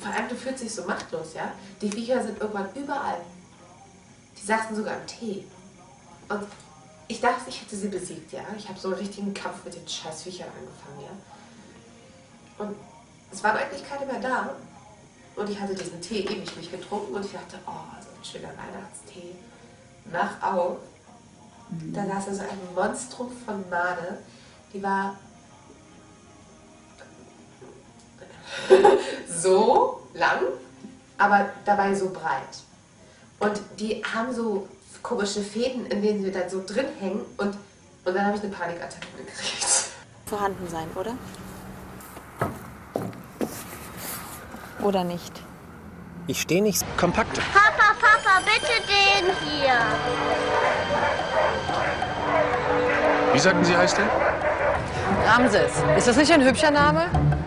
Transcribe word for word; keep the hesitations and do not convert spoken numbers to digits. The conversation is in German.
vor allem, du fühlst dich so machtlos, ja? Die Viecher sind irgendwann überall. Die saßen sogar im Tee. Und ich dachte, ich hätte sie besiegt, ja? Ich habe so einen richtigen Kampf mit den scheiß Viechern angefangen, ja? Und es waren eigentlich keine mehr da. Und ich hatte diesen Tee ewig nicht getrunken und ich dachte, oh, so ein schöner Weihnachtstee. Mach auf. Mhm. Da saß also ein Monstrum von Made. Die war so lang, aber dabei so breit. Und die haben so komische Fäden, in denen sie dann so drin hängen. Und, und dann habe ich eine Panikattacke gekriegt. Vorhanden sein, oder? Oder nicht? Ich stehe nicht kompakt. Papa, Papa, bitte den hier. Wie sagten Sie, heißt der? Ramses. Ist das nicht ein hübscher Name?